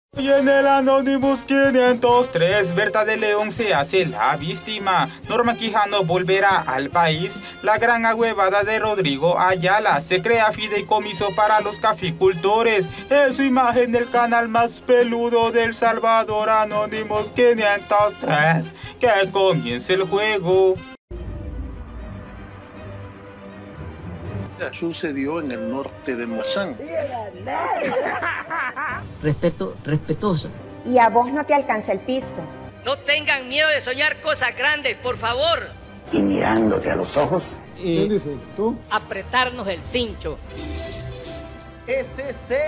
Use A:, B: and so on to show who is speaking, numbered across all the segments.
A: Y en el Anonymous 503, Berta de León se hace la víctima. Norma Quijano volverá al país. La gran ahuevada de Rodrigo Ayala. Se crea fideicomiso para los caficultores. Es su imagen del canal más peludo del Salvador, Anonymous 503. Que comience el juego.
B: Sucedió en el norte de Moazán.
C: Respetuoso.
D: Y a vos no te alcanza el piso.
E: No tengan miedo de soñar cosas grandes, por favor.
F: Y mirándote a los ojos.
G: ¿Qué dices tú?
E: Apretarnos el cincho.
H: SC.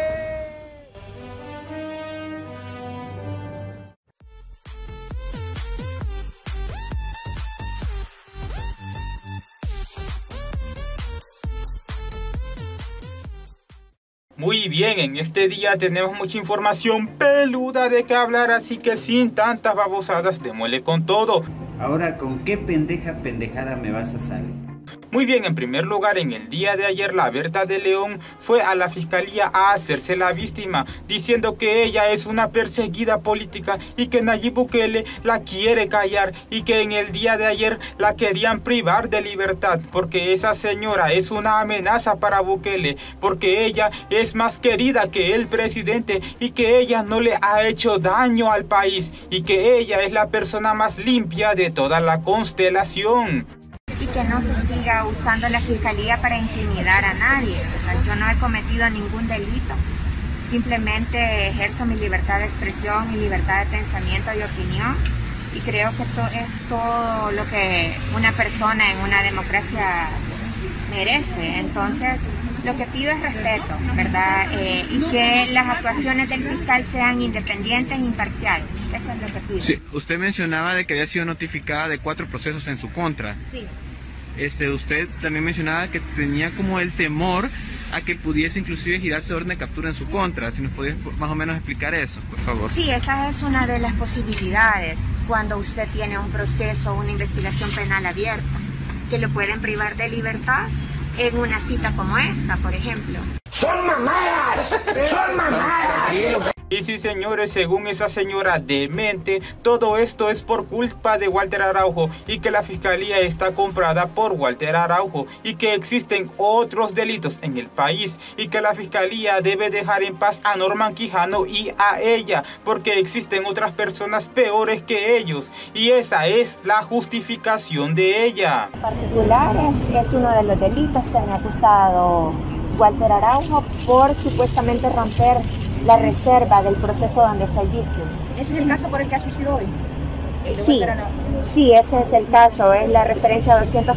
A: Muy bien, en este día tenemos mucha información peluda de que hablar, así que sin tantas babosadas, démosle con todo.
I: Ahora, ¿con qué pendejada me vas a salir?
A: Muy bien, en primer lugar, en el día de ayer, la Berta de León fue a la fiscalía a hacerse la víctima, diciendo que ella es una perseguida política y que Nayib Bukele la quiere callar y que en el día de ayer la querían privar de libertad porque esa señora es una amenaza para Bukele, porque ella es más querida que el presidente y que ella no le ha hecho daño al país y que ella es la persona más limpia de toda la constelación.
D: Y que no se siga usando la fiscalía para intimidar a nadie. Yo no he cometido ningún delito, simplemente ejerzo mi libertad de expresión, mi libertad de pensamiento y opinión, y creo que esto es todo lo que una persona en una democracia merece. Entonces, lo que pido es respeto, ¿verdad? Y que las actuaciones del fiscal sean independientes e imparciales. Eso es lo que pido.
J: Sí, usted mencionaba de que había sido notificada de 4 procesos en su contra.
D: Sí.
J: Usted también mencionaba que tenía como el temor a que pudiese inclusive girarse orden de captura en su contra. Si nos podías más o menos explicar eso, por favor.
D: Sí, esa es una de las posibilidades cuando usted tiene un proceso, una investigación penal abierta, que lo pueden privar de libertad en una cita como esta, por ejemplo.
F: ¡Son mamadas! ¡Son mamadas!
A: Y sí, señores, según esa señora demente, todo esto es por culpa de Walter Araujo y que la fiscalía está comprada por Walter Araujo y que existen otros delitos en el país y que la fiscalía debe dejar en paz a Norma Quijano y a ella porque existen otras personas peores que ellos y esa es la justificación de ella.
D: En particular es uno de los delitos que han acusado Walter Araujo por supuestamente romper la reserva del proceso donde se víctima.
K: ¿Ese es el caso por el que ha sucedido hoy?
D: Sí, sí, ese es el caso, es la referencia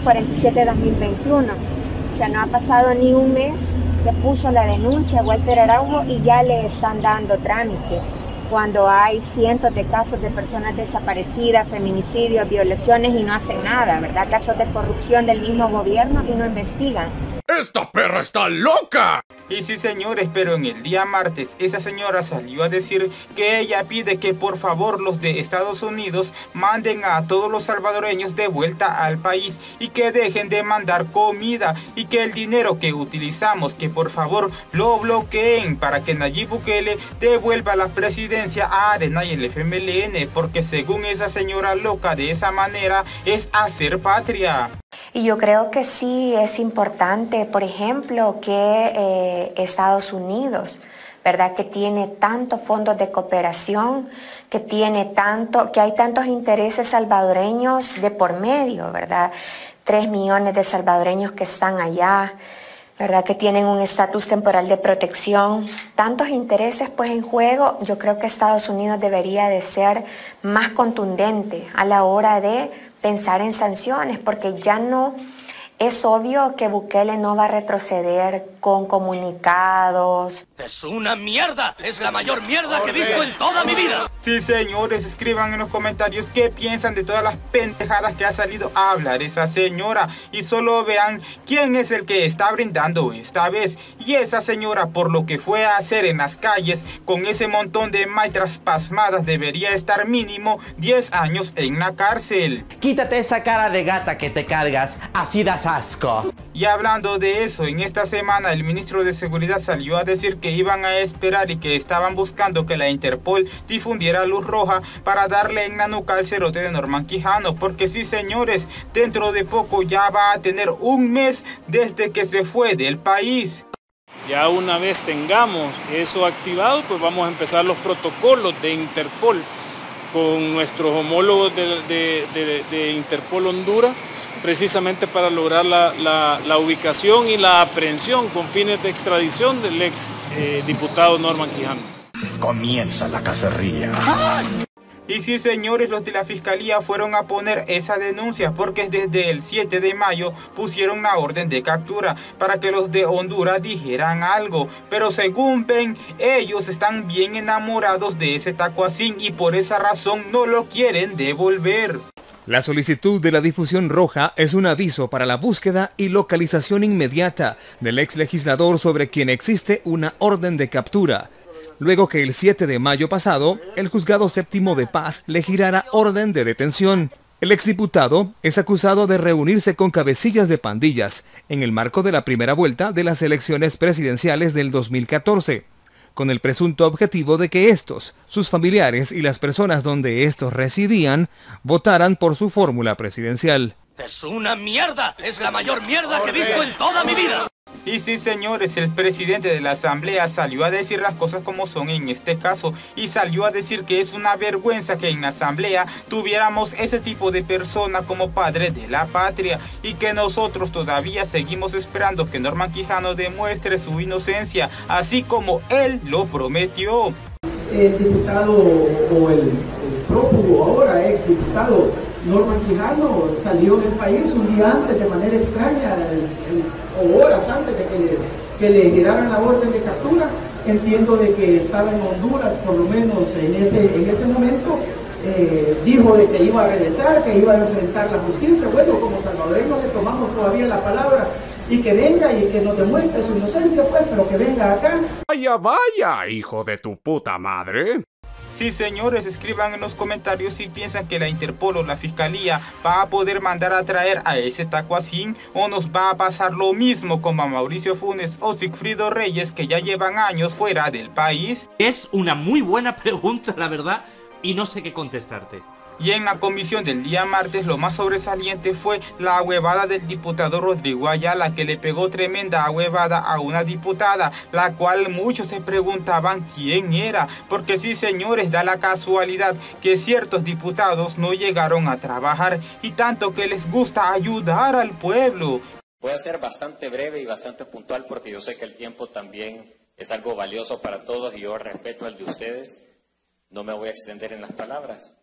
D: 247-2021. O sea, no ha pasado ni un mes que puso la denuncia a Walter Araujo y ya le están dando trámite. Cuando hay cientos de casos de personas desaparecidas, feminicidios, violaciones y no hacen nada, ¿verdad? Casos de corrupción del mismo gobierno y no investigan.
H: ¡Esta perra está loca!
A: Y sí, señores, pero en el día martes esa señora salió a decir que ella pide que por favor los de Estados Unidos manden a todos los salvadoreños de vuelta al país y que dejen de mandar comida y que el dinero que utilizamos, que por favor lo bloqueen para que Nayib Bukele devuelva la presidencia a Arena y el FMLN, porque según esa señora loca de esa manera es hacer patria.
D: Y yo creo que sí es importante, por ejemplo, que Estados Unidos, ¿verdad? Que tiene tantos fondos de cooperación, que hay tantos intereses salvadoreños de por medio, ¿verdad? 3 millones de salvadoreños que están allá, ¿verdad? Que tienen un estatus temporal de protección, tantos intereses pues en juego. Yo creo que Estados Unidos debería de ser más contundente a la hora de pensar en sanciones, porque ya no es obvio que Bukele no va a retroceder con comunicados.
E: ¡Es una mierda! ¡Es la mayor mierda que he visto en toda mi vida!
A: Sí, señores, escriban en los comentarios qué piensan de todas las pendejadas que ha salido a hablar esa señora y solo vean quién es el que está brindando esta vez. Y esa señora, por lo que fue a hacer en las calles con ese montón de maitras pasmadas, debería estar mínimo 10 años en la cárcel.
H: Quítate esa cara de gata que te cargas, así das asco.
A: Y hablando de eso, en esta semana el ministro de Seguridad salió a decir que iban a esperar y que estaban buscando que la Interpol difundiera luz roja para darle en la nuca al cerote de Norman Quijano, porque sí, señores, dentro de poco ya va a tener un mes desde que se fue del país.
G: Ya una vez tengamos eso activado, pues vamos a empezar los protocolos de Interpol con nuestros homólogos de Interpol Honduras, precisamente para lograr la ubicación y la aprehensión con fines de extradición del ex diputado Norman Quijano.
E: Comienza la cacería.
A: Y sí, señores, los de la Fiscalía fueron a poner esa denuncia porque desde el 7 de mayo pusieron la orden de captura para que los de Honduras dijeran algo. Pero según ven, ellos están bien enamorados de ese tacuacín y por esa razón no lo quieren devolver.
L: La solicitud de la difusión roja es un aviso para la búsqueda y localización inmediata del ex legislador sobre quien existe una orden de captura. Luego que el 7 de mayo pasado, el Juzgado Séptimo de Paz le girara orden de detención. El exdiputado es acusado de reunirse con cabecillas de pandillas en el marco de la primera vuelta de las elecciones presidenciales del 2014, con el presunto objetivo de que estos, sus familiares y las personas donde estos residían, votaran por su fórmula presidencial.
E: ¡Es una mierda! ¡Es la mayor mierda que he visto en toda mi vida!
A: Y sí, señores, el presidente de la Asamblea salió a decir las cosas como son en este caso y salió a decir que es una vergüenza que en la Asamblea tuviéramos ese tipo de persona como padre de la patria y que nosotros todavía seguimos esperando que Norman Quijano demuestre su inocencia, así como él lo prometió.
M: El diputado o el prófugo ahora, ex diputado Norman Quijano, salió del país un día antes de manera extraña, o horas antes de que le giraran la orden de captura. Entiendo de que estaba en Honduras, por lo menos en ese momento. Dijo de que iba a regresar, que iba a enfrentar la justicia. Bueno, como salvadoreños le tomamos todavía la palabra y que venga y que nos demuestre su inocencia, pues, pero que venga acá.
H: Vaya, vaya, hijo de tu puta madre.
A: Sí, señores, escriban en los comentarios si piensan que la Interpol o la Fiscalía va a poder mandar a traer a ese tacuacín o nos va a pasar lo mismo como a Mauricio Funes o Sigfrido Reyes, que ya llevan años fuera del país.
N: Es una muy buena pregunta, la verdad, y no sé qué contestarte.
A: Y en la comisión del día martes lo más sobresaliente fue la huevada del diputado Rodrigo Ayala, que le pegó tremenda huevada a una diputada, la cual muchos se preguntaban quién era, porque sí, señores, da la casualidad que ciertos diputados no llegaron a trabajar y tanto que les gusta ayudar al pueblo.
O: Voy a ser bastante breve y bastante puntual porque yo sé que el tiempo también es algo valioso para todos y yo respeto el de ustedes. No me voy a extender en las palabras.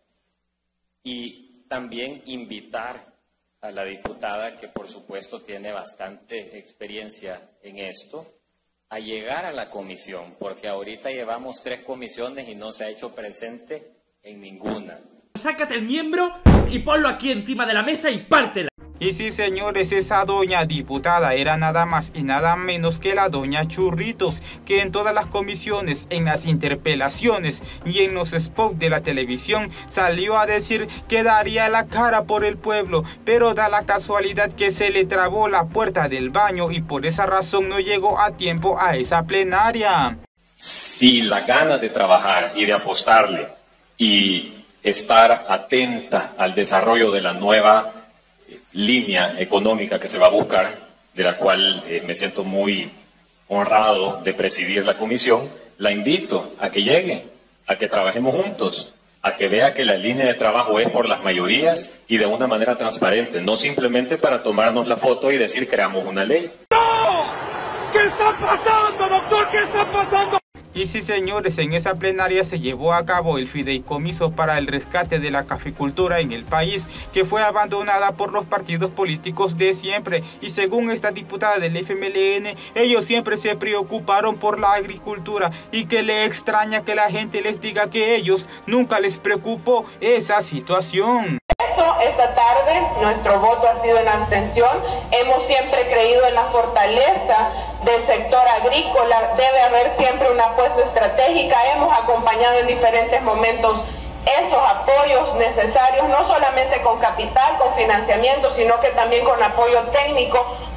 O: Y también invitar a la diputada, que por supuesto tiene bastante experiencia en esto, a llegar a la comisión, porque ahorita llevamos 3 comisiones y no se ha hecho presente en ninguna.
N: Sácate el miembro y ponlo aquí encima de la mesa y pártela.
A: Y sí, señores, esa doña diputada era nada más y nada menos que la doña Churritos, que en todas las comisiones, en las interpelaciones y en los spots de la televisión salió a decir que daría la cara por el pueblo, pero da la casualidad que se le trabó la puerta del baño y por esa razón no llegó a tiempo a esa plenaria.
O: Si la ganas de trabajar y de apostarle y estar atenta al desarrollo de la nueva línea económica que se va a buscar, de la cual me siento muy honrado de presidir la comisión, la invito a que llegue, a que trabajemos juntos, a que vea que la línea de trabajo es por las mayorías y de una manera transparente, no simplemente para tomarnos la foto y decir creamos una ley.
F: ¡No! ¿Qué está pasando, doctor? ¿Qué está pasando?
A: Y sí, señores, en esa plenaria se llevó a cabo el fideicomiso para el rescate de la caficultura en el país, que fue abandonada por los partidos políticos de siempre. Y según esta diputada del FMLN, ellos siempre se preocuparon por la agricultura y que le extraña que la gente les diga que ellos nunca les preocupó esa situación.
P: Esta tarde nuestro voto ha sido en abstención. Hemos siempre creído en la fortaleza del sector agrícola. Debe haber siempre una apuesta estratégica. Hemos acompañado en diferentes momentos esos apoyos necesarios, no solamente con capital, con financiamiento, sino que también con apoyo técnico,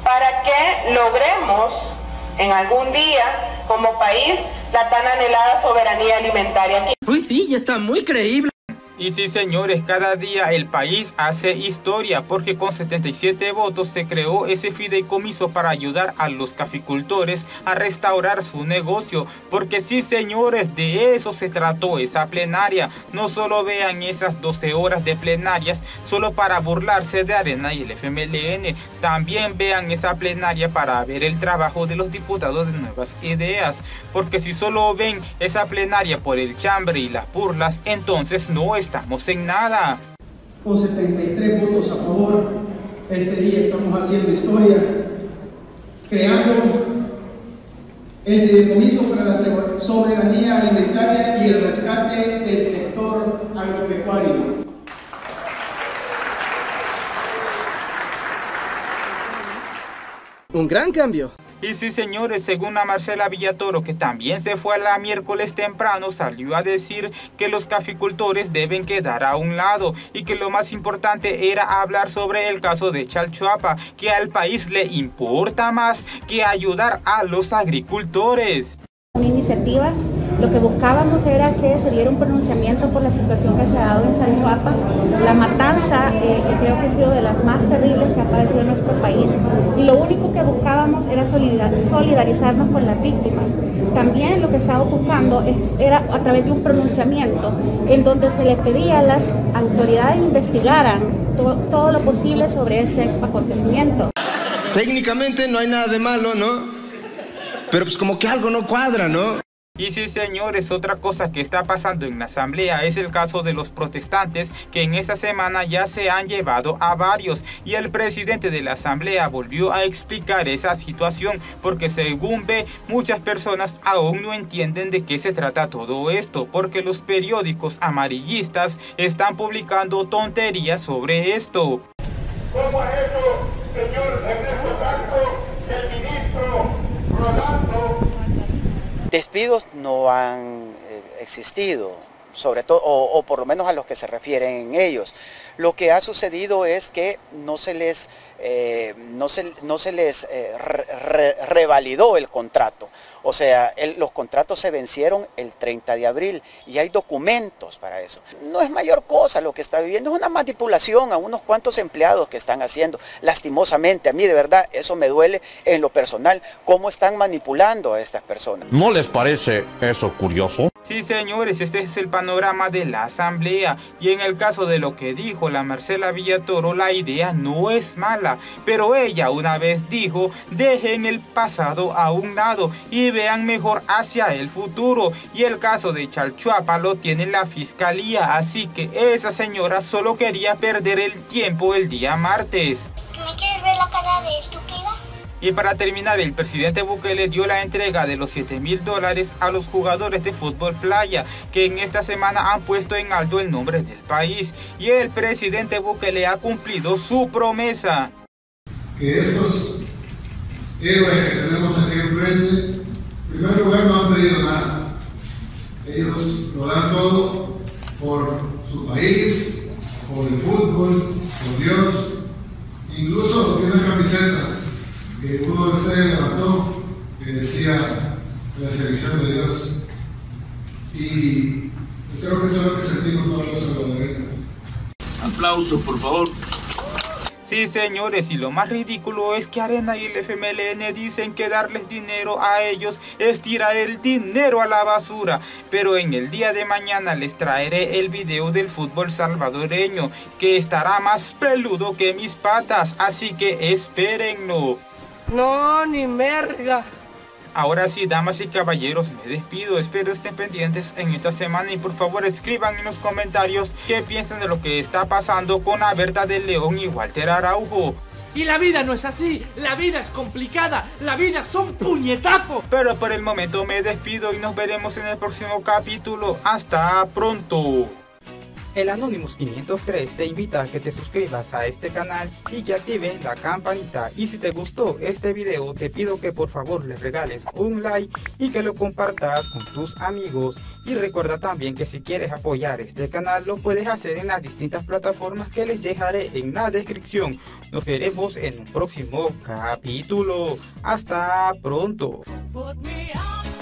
P: para que logremos en algún día como país la tan anhelada soberanía alimentaria.
Q: Uy, sí, ya está muy creíble.
A: Y sí, señores, cada día el país hace historia porque con 77 votos se creó ese fideicomiso para ayudar a los caficultores a restaurar su negocio. Porque sí, señores, de eso se trató esa plenaria. No solo vean esas 12 horas de plenarias solo para burlarse de Arena y el FMLN. También vean esa plenaria para ver el trabajo de los diputados de Nuevas Ideas. Porque si solo ven esa plenaria por el chambre y las burlas, entonces no estamos en nada.
M: Con 73 votos a favor, este día estamos haciendo historia, creando el fideicomiso para la soberanía alimentaria y el rescate del sector agropecuario.
Q: Un gran cambio.
A: Y sí, señores, según a Marcela Villatoro, que también se fue a la miércoles temprano, salió a decir que los caficultores deben quedar a un lado y que lo más importante era hablar sobre el caso de Chalchuapa, que al país le importa más que ayudar a los agricultores.
K: Una iniciativa, lo que buscábamos era que se diera un pronunciamiento por la situación que se ha dado en Chalchuapa, la matanza que creo que ha sido de las más terribles que ha padecido en nuestro país, y lo único que buscábamos era solidarizarnos con las víctimas. También lo que estábamos buscando era a través de un pronunciamiento en donde se le pedía a las autoridades investigaran todo lo posible sobre este acontecimiento.
R: Técnicamente no hay nada de malo, ¿no? Pero pues como que algo no cuadra, ¿no?
A: Y sí, señores, otra cosa que está pasando en la asamblea es el caso de los protestantes, que en esta semana ya se han llevado a varios, y el presidente de la asamblea volvió a explicar esa situación porque según ve, muchas personas aún no entienden de qué se trata todo esto, porque los periódicos amarillistas están publicando tonterías sobre esto.
F: ¿Cómo ha hecho, señor Ernesto Castro, el ministro Rolando?
S: Despidos no han existido, sobre todo, o por lo menos a los que se refieren ellos. Lo que ha sucedido es que no se les revalidó el contrato. O sea, los contratos se vencieron el 30 de abril y hay documentos para eso. No es mayor cosa lo que está viviendo, es una manipulación a unos cuantos empleados que están haciendo. Lastimosamente, a mí de verdad eso me duele en lo personal, cómo están manipulando a estas personas.
H: ¿No les parece eso curioso?
A: Sí, señores, este es el panorama de la asamblea, y en el caso de lo que dijo la Marcela Villatoro, la idea no es mala, pero ella una vez dijo, dejen el pasado a un lado y vean mejor hacia el futuro, y el caso de Chalchuapa lo tiene la fiscalía, así que esa señora solo quería perder el tiempo el día martes.
T: ¿Me quieres ver la cara de estúpida?
A: Y para terminar, el presidente Bukele dio la entrega de los $7,000 a los jugadores de fútbol playa, que en esta semana han puesto en alto el nombre del país. Y el presidente Bukele ha cumplido su promesa.
U: Que esos héroes que tenemos aquí enfrente, en primer lugar no han pedido nada. Ellos lo dan todo por su país, por el fútbol, por Dios. Incluso tiene una camiseta que uno de ustedes levantó, que decía la selección de Dios. Y creo que eso es lo que sentimos todos los salvadoreños.
B: Aplausos, por favor.
A: Sí, señores, y lo más ridículo es que Arena y el FMLN dicen que darles dinero a ellos es tirar el dinero a la basura. Pero en el día de mañana les traeré el video del fútbol salvadoreño, que estará más peludo que mis patas, así que espérenlo.
Q: No, ni merga.
A: Ahora sí, damas y caballeros, me despido. Espero estén pendientes en esta semana y por favor escriban en los comentarios qué piensan de lo que está pasando con Aberta de León y Walter Araujo.
N: Y la vida no es así, la vida es complicada, la vida son puñetazos.
A: Pero por el momento me despido y nos veremos en el próximo capítulo. Hasta pronto. El Anonymous 503 te invita a que te suscribas a este canal y que actives la campanita. Y si te gustó este video, te pido que por favor le regales un like y que lo compartas con tus amigos. Y recuerda también que si quieres apoyar este canal, lo puedes hacer en las distintas plataformas que les dejaré en la descripción. Nos veremos en un próximo capítulo. Hasta pronto.